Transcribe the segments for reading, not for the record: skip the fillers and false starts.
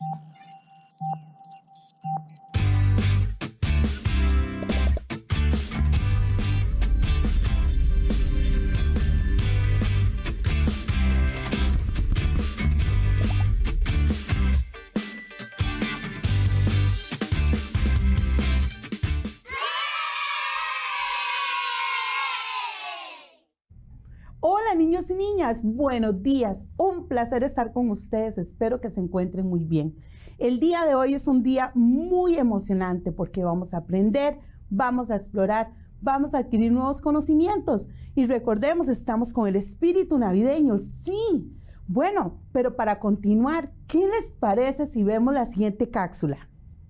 Hola niños y niñas, buenos días, un placer estar con ustedes, espero que se encuentren muy bien. El día de hoy es un día muy emocionante porque vamos a aprender, vamos a explorar, vamos a adquirir nuevos conocimientos y recordemos, estamos con el espíritu navideño, sí. Bueno, pero para continuar, ¿qué les parece si vemos la siguiente cápsula?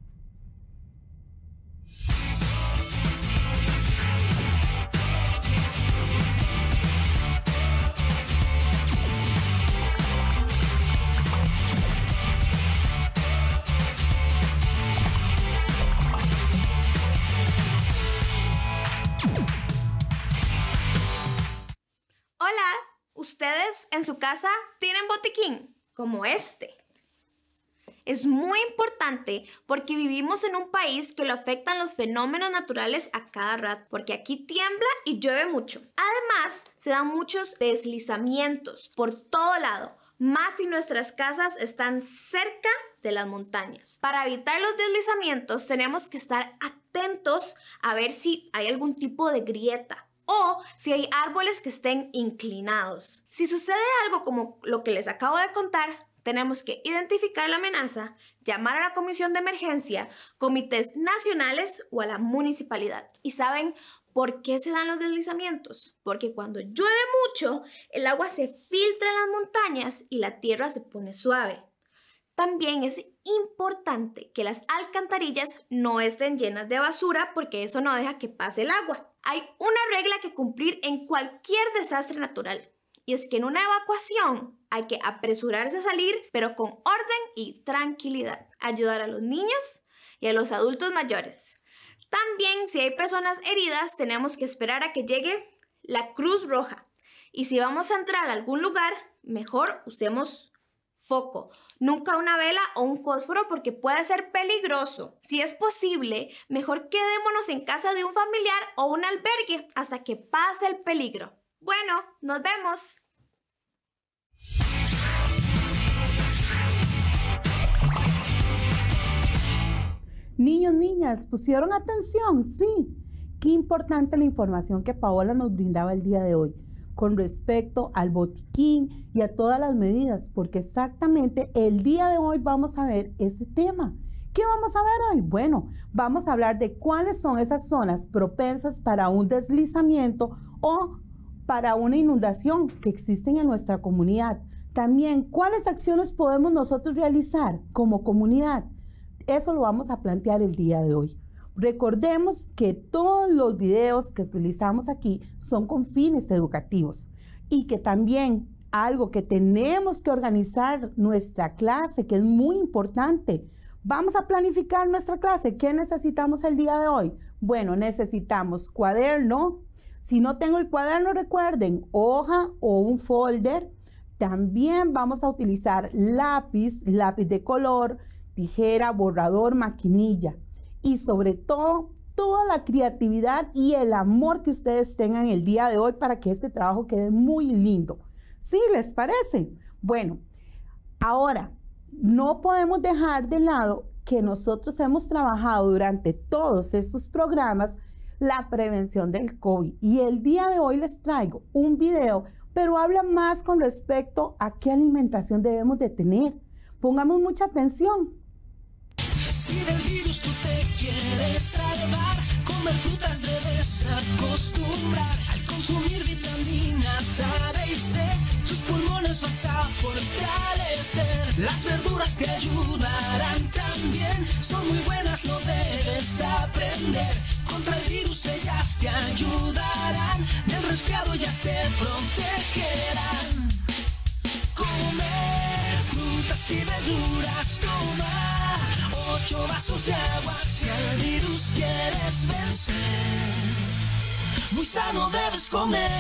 ¿Ustedes en su casa tienen botiquín como este? Es muy importante porque vivimos en un país que lo afectan los fenómenos naturales a cada rato, porque aquí tiembla y llueve mucho. Además, se dan muchos deslizamientos por todo lado, más si nuestras casas están cerca de las montañas. Para evitar los deslizamientos tenemos que estar atentos a ver si hay algún tipo de grieta o si hay árboles que estén inclinados. Si sucede algo como lo que les acabo de contar, tenemos que identificar la amenaza, llamar a la comisión de emergencia, comités nacionales o a la municipalidad. ¿Y saben por qué se dan los deslizamientos? Porque cuando llueve mucho, el agua se filtra en las montañas y la tierra se pone suave. También es importante que las alcantarillas no estén llenas de basura porque eso no deja que pase el agua. Hay una regla que cumplir en cualquier desastre natural y es que en una evacuación hay que apresurarse a salir, pero con orden y tranquilidad. Ayudar a los niños y a los adultos mayores. También, si hay personas heridas, tenemos que esperar a que llegue la Cruz Roja. Y si vamos a entrar a algún lugar, mejor usemos foco. Nunca una vela o un fósforo porque puede ser peligroso. Si es posible, mejor quedémonos en casa de un familiar o un albergue hasta que pase el peligro. Bueno, nos vemos. Niños, niñas, ¿pusieron atención? Sí. Qué importante la información que Paola nos brindaba el día de hoy con respecto al botiquín y a todas las medidas, porque exactamente el día de hoy vamos a ver ese tema. ¿Qué vamos a ver hoy? Bueno, vamos a hablar de cuáles son esas zonas propensas para un deslizamiento o para una inundación que existen en nuestra comunidad. También, ¿cuáles acciones podemos nosotros realizar como comunidad? Eso lo vamos a plantear el día de hoy. Recordemos que todos los videos que utilizamos aquí son con fines educativos y que también algo que tenemos que organizar nuestra clase, que es muy importante. Vamos a planificar nuestra clase. ¿Qué necesitamos el día de hoy? Bueno, necesitamos cuaderno. Si no tengo el cuaderno, recuerden, hoja o un folder. También vamos a utilizar lápiz de color, tijera, borrador, maquinilla. Y sobre todo, toda la creatividad y el amor que ustedes tengan el día de hoy para que este trabajo quede muy lindo. ¿Sí les parece? Bueno, ahora, no podemos dejar de lado que nosotros hemos trabajado durante todos estos programas la prevención del COVID. Y el día de hoy les traigo un video, pero habla más con respecto a qué alimentación debemos de tener. Pongamos mucha atención. Si del virus tú te quieres salvar, comer frutas debes acostumbrar. Al consumir vitaminas A, B y C, tus pulmones vas a fortalecer. Las verduras te ayudarán también, son muy buenas, lo debes aprender. Contra el virus ellas te ayudarán, del resfriado ellas te protegerán. Come frutas y verduras, toma 8 vasos de agua si al virus quieres vencer. Muy sano debes comer.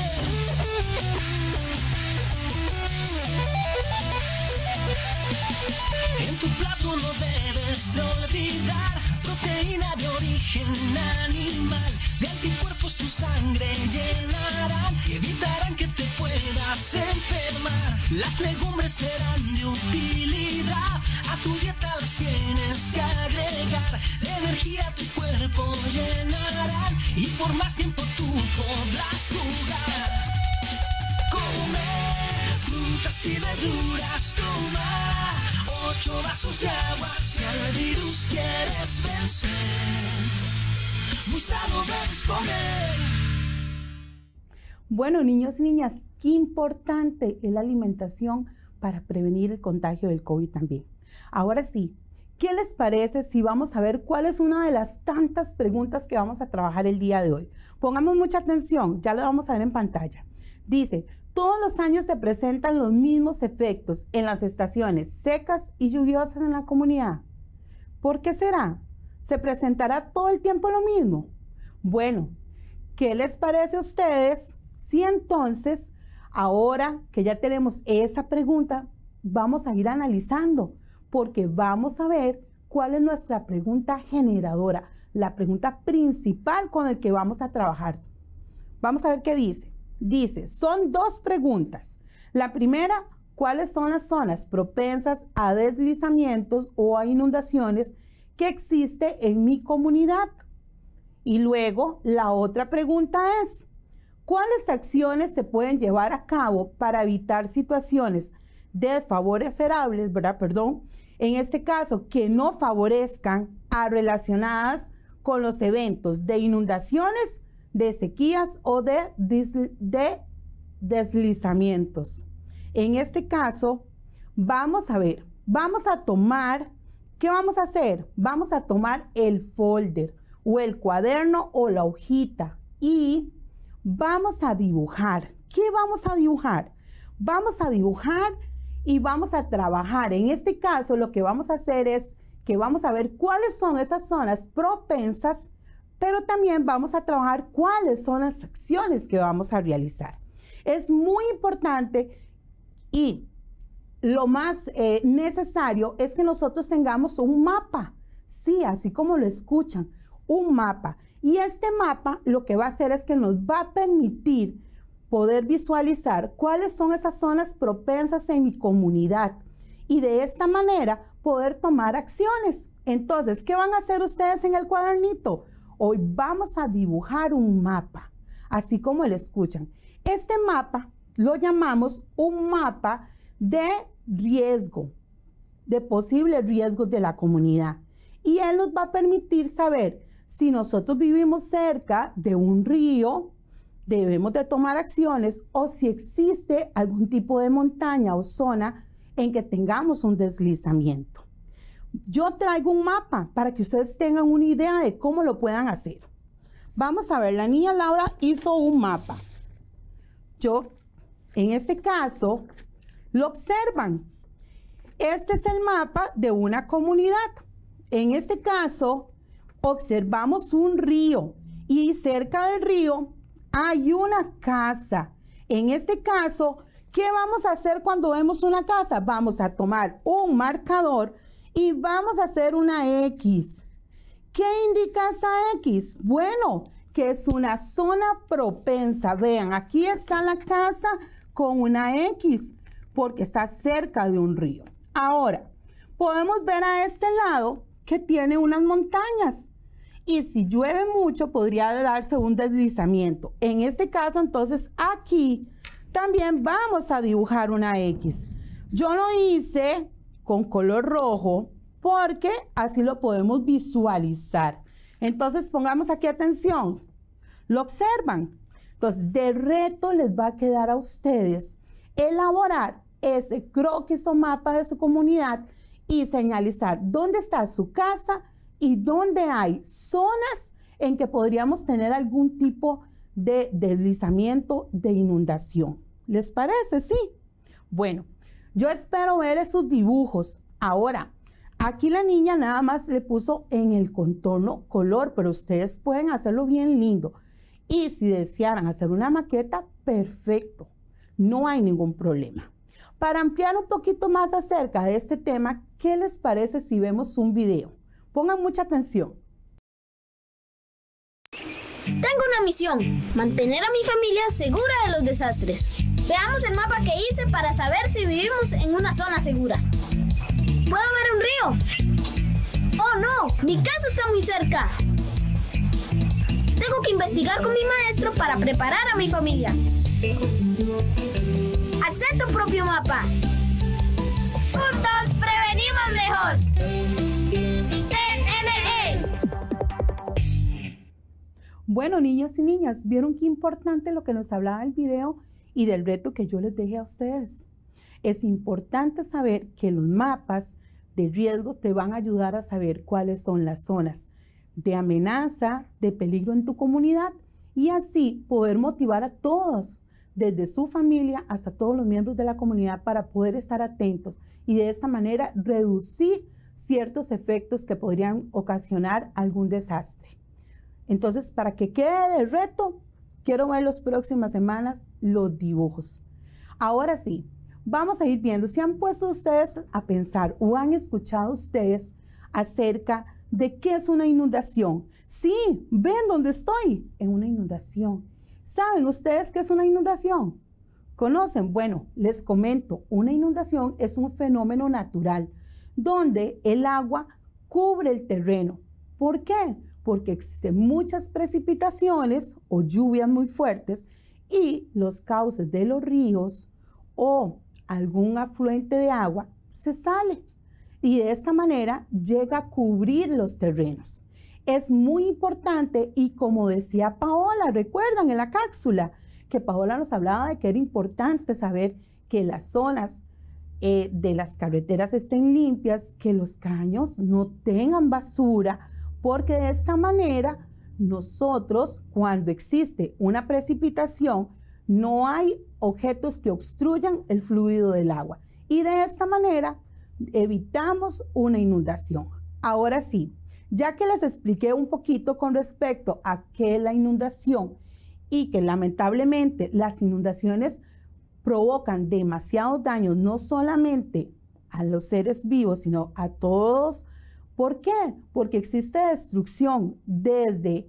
En tu plato no debes de olvidar proteína de origen animal. De anticuerpos tu sangre llenarán y evitarán que te puedas enfermar. Las legumbres serán de utilidad, a tu dieta las tienes que agregar. De energía tu cuerpo llenarán y por más tiempo tú podrás jugar. Come frutas y verduras, toma 8 vasos de agua si al virus quieres vencer. Muy sano debes comer. Bueno, niños y niñas, qué importante es la alimentación para prevenir el contagio del COVID también. Ahora sí, ¿qué les parece si vamos a ver cuál es una de las tantas preguntas que vamos a trabajar el día de hoy? Pongamos mucha atención, ya lo vamos a ver en pantalla. Dice, todos los años se presentan los mismos efectos en las estaciones secas y lluviosas en la comunidad. ¿Por qué será? ¿Se presentará todo el tiempo lo mismo? Bueno, ¿qué les parece a ustedes si entonces, ahora que ya tenemos esa pregunta, vamos a ir analizando? Porque vamos a ver cuál es nuestra pregunta generadora, la pregunta principal con la que vamos a trabajar. Vamos a ver qué dice. Dice, son 2 preguntas. La primera, ¿cuáles son las zonas propensas a deslizamientos o a inundaciones que existe en mi comunidad? Y luego, la otra pregunta es, ¿cuáles acciones se pueden llevar a cabo para evitar situaciones desfavorables, en este caso, que no favorezcan a relacionadas con los eventos de inundaciones, de sequías o de deslizamientos? En este caso, vamos a ver, vamos a tomar, ¿qué vamos a hacer? Vamos a tomar el folder o el cuaderno o la hojita y vamos a dibujar. ¿Qué vamos a dibujar? Vamos a dibujar y vamos a trabajar. En este caso, lo que vamos a hacer es que vamos a ver cuáles son esas zonas propensas, pero también vamos a trabajar cuáles son las acciones que vamos a realizar. Es muy importante y lo más necesario es que nosotros tengamos un mapa. Sí, así como lo escuchan, un mapa. Y este mapa lo que va a hacer es que nos va a permitir poder visualizar cuáles son esas zonas propensas en mi comunidad y de esta manera poder tomar acciones. Entonces, ¿qué van a hacer ustedes en el cuadernito? Hoy vamos a dibujar un mapa, así como lo escuchan. Este mapa lo llamamos un mapa de riesgo, de posibles riesgos de la comunidad. Y él nos va a permitir saber si nosotros vivimos cerca de un río, debemos de tomar acciones, o si existe algún tipo de montaña o zona en que tengamos un deslizamiento. Yo traigo un mapa para que ustedes tengan una idea de cómo lo puedan hacer. Vamos a ver, la niña Laura hizo un mapa. Yo, en este caso, lo observan. Este es el mapa de una comunidad. En este caso, observamos un río y cerca del río hay una casa. En este caso, ¿qué vamos a hacer cuando vemos una casa? Vamos a tomar un marcador y vamos a hacer una X. ¿Qué indica esa X? Bueno, que es una zona propensa. Vean, aquí está la casa con una X porque está cerca de un río. Ahora, podemos ver a este lado que tiene unas montañas. Y si llueve mucho, podría darse un deslizamiento. En este caso, entonces, aquí también vamos a dibujar una X. Yo lo hice con color rojo porque así lo podemos visualizar. Entonces, pongamos aquí atención. ¿Lo observan? Entonces, de reto les va a quedar a ustedes elaborar ese croquis o mapa de su comunidad y señalizar dónde está su casa y dónde hay zonas en que podríamos tener algún tipo de deslizamiento, de inundación. ¿Les parece? Sí. Bueno, yo espero ver esos dibujos. Ahora, aquí la niña nada más le puso en el contorno color, pero ustedes pueden hacerlo bien lindo. Y si desearan hacer una maqueta, perfecto. No hay ningún problema. Para ampliar un poquito más acerca de este tema, ¿qué les parece si vemos un video? Pongan mucha atención. Tengo una misión, mantener a mi familia segura de los desastres. Veamos el mapa que hice para saber si vivimos en una zona segura. ¿Puedo ver un río? ¡Oh no! ¡Mi casa está muy cerca! Tengo que investigar con mi maestro para preparar a mi familia. Haz tu propio mapa. Juntos prevenimos mejor. CNE. Bueno, niños y niñas, ¿vieron qué importante lo que nos hablaba el video y del reto que yo les dejé a ustedes? Es importante saber que los mapas de riesgo te van a ayudar a saber cuáles son las zonas de amenaza, de peligro en tu comunidad y así poder motivar a todos, desde su familia hasta todos los miembros de la comunidad para poder estar atentos y de esta manera reducir ciertos efectos que podrían ocasionar algún desastre. Entonces, para que quede de reto, quiero ver las próximas semanas los dibujos. Ahora sí, vamos a ir viendo si han puesto ustedes a pensar o han escuchado ustedes acerca de qué es una inundación. Sí, ven dónde estoy, en una inundación. ¿Saben ustedes qué es una inundación? ¿Conocen? Bueno, les comento, una inundación es un fenómeno natural donde el agua cubre el terreno. ¿Por qué? Porque existen muchas precipitaciones o lluvias muy fuertes y los cauces de los ríos o algún afluente de agua se sale y de esta manera llega a cubrir los terrenos. Es muy importante y como decía Paola, recuerdan en la cápsula que Paola nos hablaba de que era importante saber que las zonas de las carreteras estén limpias, que los caños no tengan basura, porque de esta manera nosotros cuando existe una precipitación no hay objetos que obstruyan el fluido del agua y de esta manera evitamos una inundación. Ahora sí, ya que les expliqué un poquito con respecto a qué es la inundación y que lamentablemente las inundaciones provocan demasiados daños, no solamente a los seres vivos, sino a todos. ¿Por qué? Porque existe destrucción desde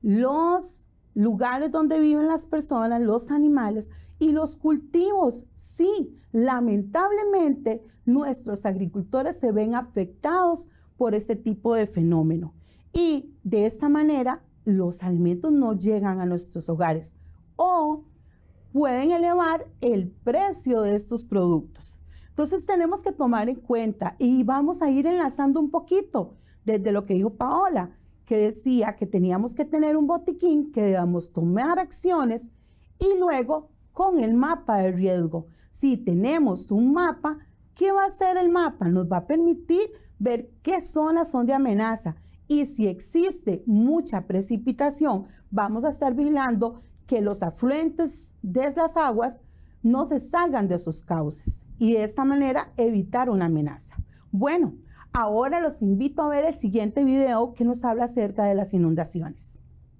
los lugares donde viven las personas, los animales y los cultivos. Sí, lamentablemente nuestros agricultores se ven afectados por este tipo de fenómeno y de esta manera los alimentos no llegan a nuestros hogares o pueden elevar el precio de estos productos. Entonces tenemos que tomar en cuenta y vamos a ir enlazando un poquito desde lo que dijo Paola, que decía que teníamos que tener un botiquín, que debamos tomar acciones y luego con el mapa de riesgo. Si tenemos un mapa, ¿qué va a hacer el mapa? Nos va a permitir ver qué zonas son de amenaza y si existe mucha precipitación, vamos a estar vigilando que los afluentes de las aguas no se salgan de sus cauces y de esta manera evitar una amenaza. Bueno, ahora los invito a ver el siguiente video que nos habla acerca de las inundaciones.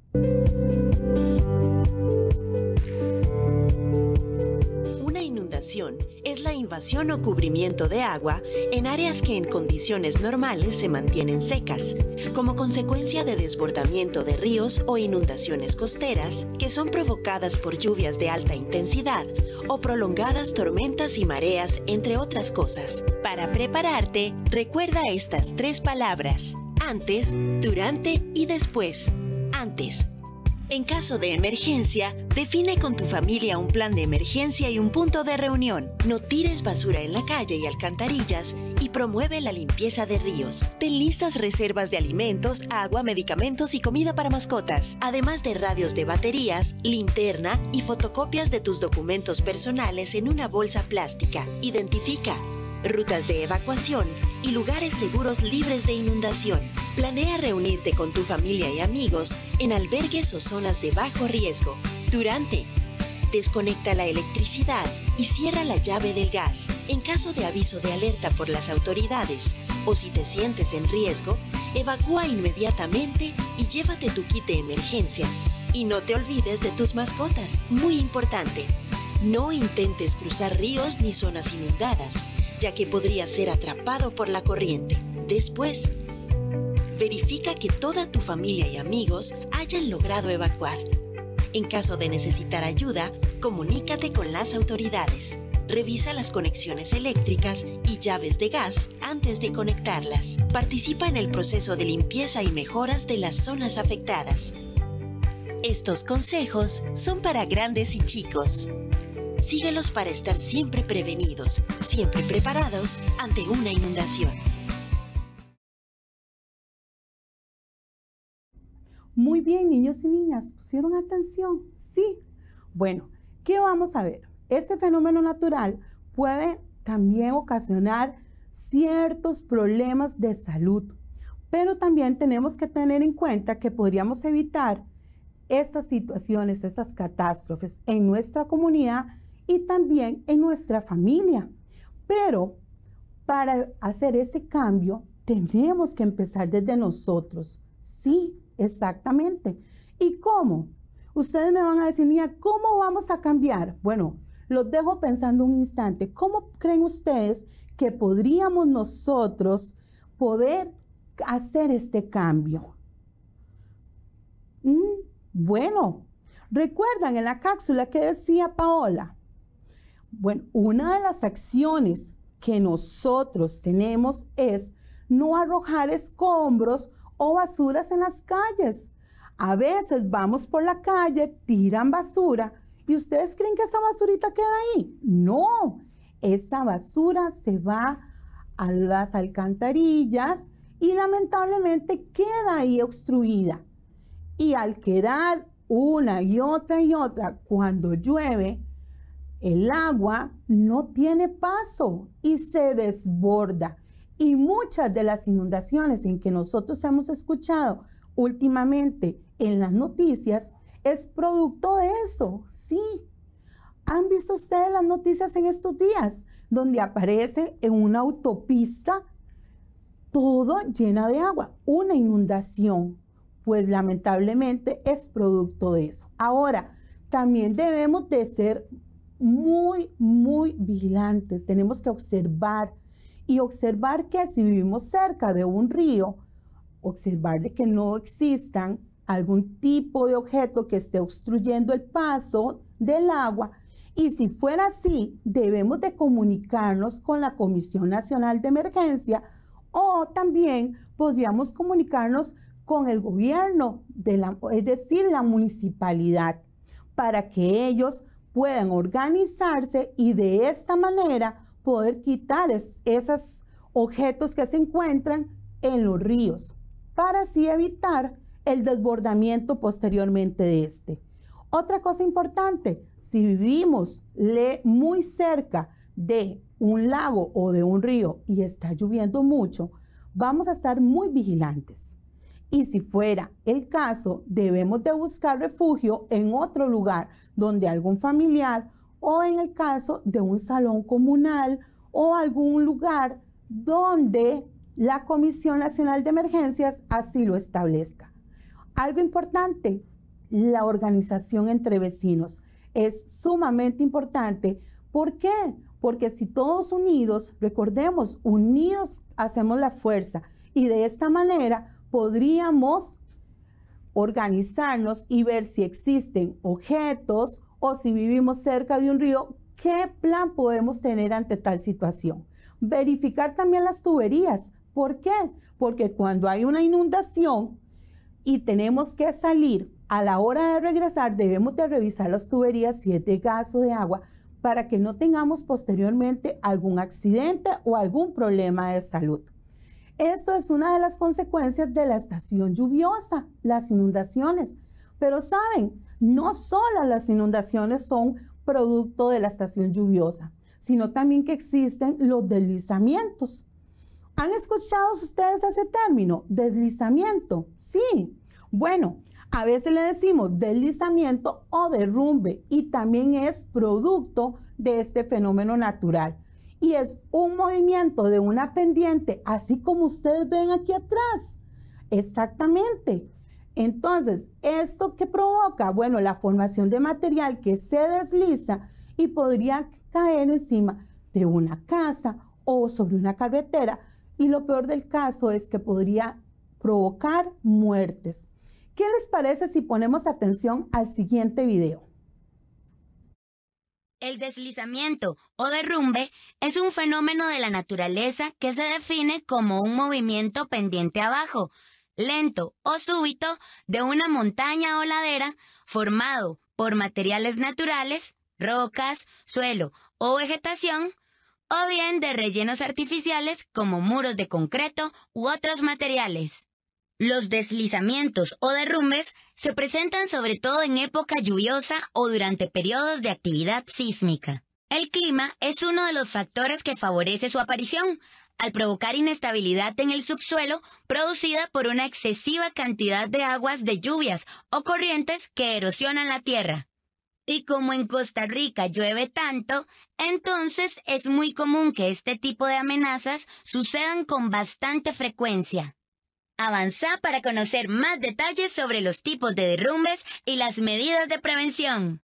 Es la invasión o cubrimiento de agua en áreas que en condiciones normales se mantienen secas, como consecuencia de desbordamiento de ríos o inundaciones costeras que son provocadas por lluvias de alta intensidad o prolongadas tormentas y mareas, entre otras cosas. Para prepararte, recuerda estas 3 palabras: antes, durante y después. Antes. En caso de emergencia, define con tu familia un plan de emergencia y un punto de reunión. No tires basura en la calle y alcantarillas y promueve la limpieza de ríos. Ten listas reservas de alimentos, agua, medicamentos y comida para mascotas, además de radios de baterías, linterna y fotocopias de tus documentos personales en una bolsa plástica. Identifica rutas de evacuación y lugares seguros libres de inundación. Planea reunirte con tu familia y amigos en albergues o zonas de bajo riesgo. Durante, desconecta la electricidad y cierra la llave del gas. En caso de aviso de alerta por las autoridades o si te sientes en riesgo, evacúa inmediatamente y llévate tu kit de emergencia. Y no te olvides de tus mascotas. Muy importante. No intentes cruzar ríos ni zonas inundadas, ya que podrías ser atrapado por la corriente. Después, verifica que toda tu familia y amigos hayan logrado evacuar. En caso de necesitar ayuda, comunícate con las autoridades. Revisa las conexiones eléctricas y llaves de gas antes de conectarlas. Participa en el proceso de limpieza y mejoras de las zonas afectadas. Estos consejos son para grandes y chicos. Síguelos para estar siempre prevenidos, siempre preparados ante una inundación. Muy bien, niños y niñas, ¿pusieron atención? Sí. Bueno, ¿qué vamos a ver? Este fenómeno natural puede también ocasionar ciertos problemas de salud, pero también tenemos que tener en cuenta que podríamos evitar estas situaciones, estas catástrofes en nuestra comunidad y también en nuestra familia. Pero para hacer ese cambio, tenemos que empezar desde nosotros. Sí, exactamente. ¿Y cómo? Ustedes me van a decir, mira, ¿cómo vamos a cambiar? Bueno, los dejo pensando un instante. ¿Cómo creen ustedes que podríamos nosotros poder hacer este cambio? Bueno, ¿recuerdan en la cápsula que decía Paola? Bueno, una de las acciones que nosotros tenemos es no arrojar escombros o basuras en las calles. A veces vamos por la calle, tiran basura y ustedes creen que esa basurita queda ahí. No, esa basura se va a las alcantarillas y lamentablemente queda ahí obstruida. Y al quedar una y otra, cuando llueve, el agua no tiene paso y se desborda. Y muchas de las inundaciones en que nosotros hemos escuchado últimamente en las noticias es producto de eso. Sí. ¿Han visto ustedes las noticias en estos días? Donde aparece en una autopista todo llena de agua, una inundación. Pues lamentablemente es producto de eso. Ahora, también debemos de ser muy vigilantes. Tenemos que observar que si vivimos cerca de un río, observar de que no existan algún tipo de objeto que esté obstruyendo el paso del agua. Y si fuera así, debemos de comunicarnos con la Comisión Nacional de Emergencia o también podríamos comunicarnos con el gobierno, es decir, la municipalidad, para que ellos puedan organizarse y de esta manera poder quitar esos objetos que se encuentran en los ríos, para así evitar el desbordamiento posteriormente de este. Otra cosa importante, si vivimos muy cerca de un lago o de un río y está lloviendo mucho, vamos a estar muy vigilantes. Y si fuera el caso, debemos de buscar refugio en otro lugar donde algún familiar o en el caso de un salón comunal o algún lugar donde la Comisión Nacional de Emergencias así lo establezca. Algo importante, la organización entre vecinos es sumamente importante. ¿Por qué? Porque si todos unidos, recordemos, unidos hacemos la fuerza y de esta manera podríamos organizarnos y ver si existen objetos o si vivimos cerca de un río, qué plan podemos tener ante tal situación. Verificar también las tuberías. ¿Por qué? Porque cuando hay una inundación y tenemos que salir, a la hora de regresar debemos de revisar las tuberías si es de gas o de agua para que no tengamos posteriormente algún accidente o algún problema de salud. Esto es una de las consecuencias de la estación lluviosa, las inundaciones. Pero saben, no solo las inundaciones son producto de la estación lluviosa, sino también que existen los deslizamientos. ¿Han escuchado ustedes ese término, deslizamiento? Sí. Bueno, a veces le decimos deslizamiento o derrumbe y también es producto de este fenómeno natural. Y es un movimiento de una pendiente, así como ustedes ven aquí atrás. Exactamente. Entonces, ¿esto qué provoca? Bueno, la formación de material que se desliza y podría caer encima de una casa o sobre una carretera, y lo peor del caso es que podría provocar muertes. ¿Qué les parece si ponemos atención al siguiente video? El deslizamiento o derrumbe es un fenómeno de la naturaleza que se define como un movimiento pendiente abajo, lento o súbito de una montaña o ladera formado por materiales naturales, rocas, suelo o vegetación, o bien de rellenos artificiales como muros de concreto u otros materiales. Los deslizamientos o derrumbes se presentan sobre todo en época lluviosa o durante periodos de actividad sísmica. El clima es uno de los factores que favorece su aparición, al provocar inestabilidad en el subsuelo producida por una excesiva cantidad de aguas de lluvias o corrientes que erosionan la tierra. Y como en Costa Rica llueve tanto, entonces es muy común que este tipo de amenazas sucedan con bastante frecuencia. Avanza para conocer más detalles sobre los tipos de derrumbes y las medidas de prevención.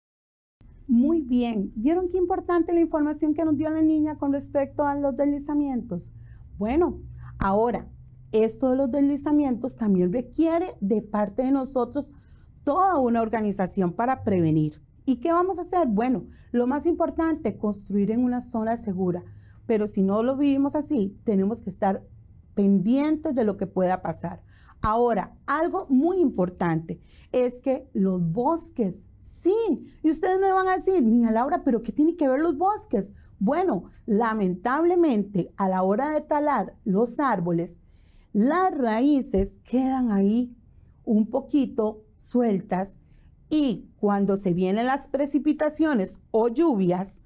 Muy bien, ¿vieron qué importante la información que nos dio la niña con respecto a los deslizamientos? Bueno, ahora, esto de los deslizamientos también requiere de parte de nosotros toda una organización para prevenir. ¿Y qué vamos a hacer? Bueno, lo más importante, construir en una zona segura. Pero si no lo vivimos así, tenemos que estar pendientes de lo que pueda pasar. Ahora, algo muy importante es que los bosques, sí, y ustedes me van a decir, niña Laura, ¿pero qué tiene que ver los bosques? Bueno, lamentablemente, a la hora de talar los árboles, las raíces quedan ahí un poquito sueltas, y cuando se vienen las precipitaciones o lluvias,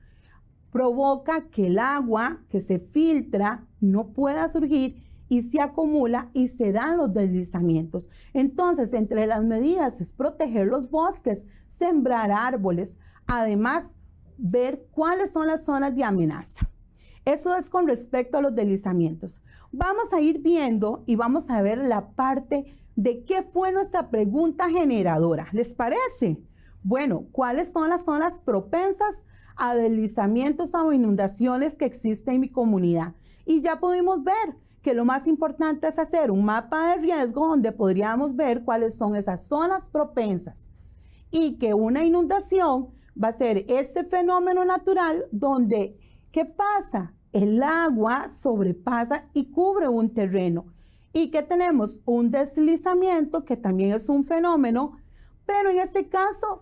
provoca que el agua que se filtra no pueda surgir y se acumula y se dan los deslizamientos. Entonces, entre las medidas es proteger los bosques, sembrar árboles, además ver cuáles son las zonas de amenaza. Eso es con respecto a los deslizamientos. Vamos a ir viendo y vamos a ver la parte de qué fue nuestra pregunta generadora. ¿Les parece? Bueno, ¿cuáles son las zonas propensas a deslizamientos o inundaciones que existen en mi comunidad? Y ya pudimos ver que lo más importante es hacer un mapa de riesgo donde podríamos ver cuáles son esas zonas propensas, y que una inundación va a ser ese fenómeno natural donde, ¿qué pasa? El agua sobrepasa y cubre un terreno, y que tenemos un deslizamiento que también es un fenómeno, pero en este caso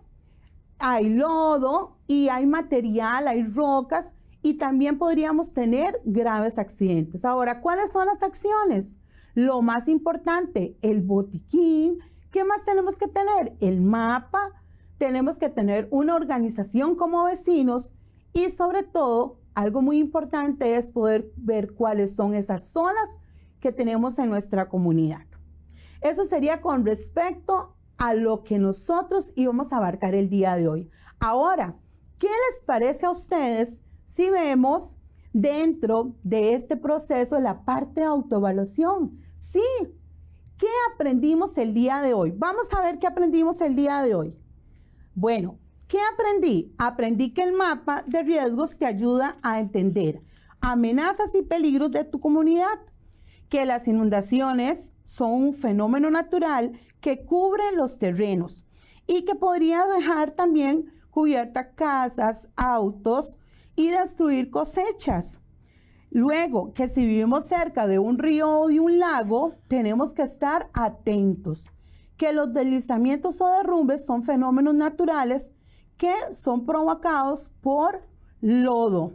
hay lodo y hay material, hay rocas, y también podríamos tener graves accidentes. Ahora, ¿cuáles son las acciones? Lo más importante, el botiquín. ¿Qué más tenemos que tener? El mapa. Tenemos que tener una organización como vecinos, y sobre todo, algo muy importante es poder ver cuáles son esas zonas que tenemos en nuestra comunidad. Eso sería con respecto a lo que nosotros íbamos a abarcar el día de hoy. Ahora, ¿qué les parece a ustedes si vemos dentro de este proceso la parte de autoevaluación? Sí, ¿qué aprendimos el día de hoy? Vamos a ver qué aprendimos el día de hoy. Bueno, ¿qué aprendí? Aprendí que el mapa de riesgos te ayuda a entender amenazas y peligros de tu comunidad, que las inundaciones son un fenómeno natural que cubre los terrenos y que podría dejar también cubiertas casas, autos y destruir cosechas. Luego, que si vivimos cerca de un río o de un lago, tenemos que estar atentos, que los deslizamientos o derrumbes son fenómenos naturales que son provocados por lodo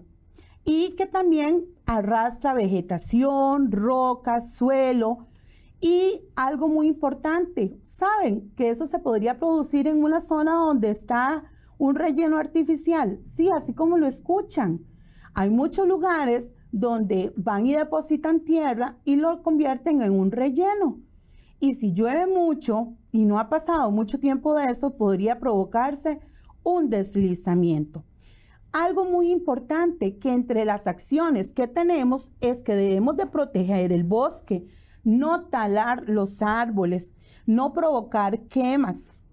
y que también arrastra vegetación, rocas, suelo. Y algo muy importante, ¿saben que eso se podría producir en una zona donde está un relleno artificial? Sí, así como lo escuchan. Hay muchos lugares donde van y depositan tierra y lo convierten en un relleno. Y si llueve mucho y no ha pasado mucho tiempo de eso, podría provocarse un deslizamiento. Algo muy importante que entre las acciones que tenemos es que debemos de proteger el bosque, no talar los árboles, no provocar quemas,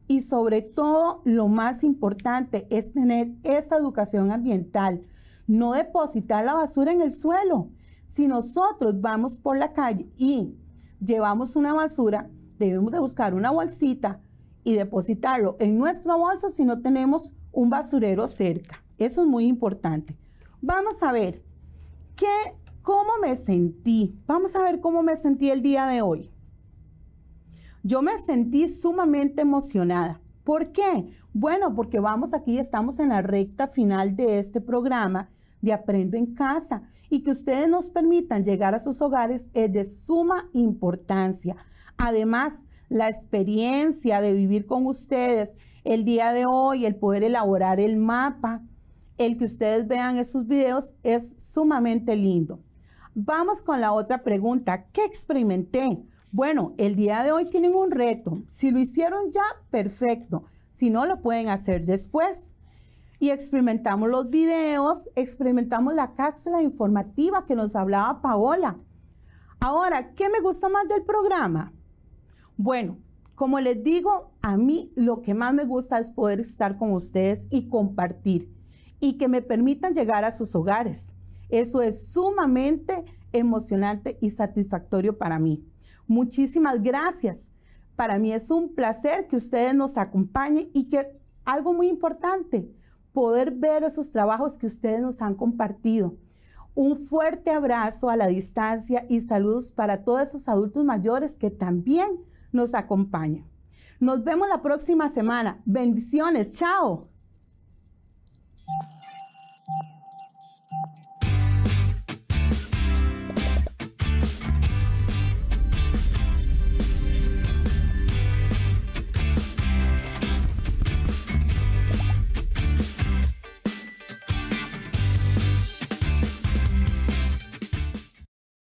Y sobre todo, lo más importante es tener esta educación ambiental. No depositar la basura en el suelo. Si nosotros vamos por la calle y llevamos una basura, debemos de buscar una bolsita y depositarlo en nuestro bolso si no tenemos un basurero cerca. Eso es muy importante. Vamos a ver cómo me sentí. Vamos a ver cómo me sentí el día de hoy. Yo me sentí sumamente emocionada. ¿Por qué? Bueno, porque estamos en la recta final de este programa de Aprendo en Casa, y que ustedes nos permitan llegar a sus hogares es de suma importancia. Además, la experiencia de vivir con ustedes el día de hoy, el poder elaborar el mapa, el que ustedes vean esos videos es sumamente lindo. Vamos con la otra pregunta. ¿Qué experimenté? Bueno, el día de hoy tienen un reto. Si lo hicieron ya, perfecto. Si no, lo pueden hacer después. Y experimentamos los videos, experimentamos la cápsula informativa que nos hablaba Paola. Ahora, ¿qué me gusta más del programa? Bueno, como les digo, a mí lo que más me gusta es poder estar con ustedes y compartir, y que me permitan llegar a sus hogares. Eso es sumamente emocionante y satisfactorio para mí. Muchísimas gracias. Para mí es un placer que ustedes nos acompañen y que algo muy importante, poder ver esos trabajos que ustedes nos han compartido. Un fuerte abrazo a la distancia y saludos para todos esos adultos mayores que también nos acompañan. Nos vemos la próxima semana. Bendiciones. Chao.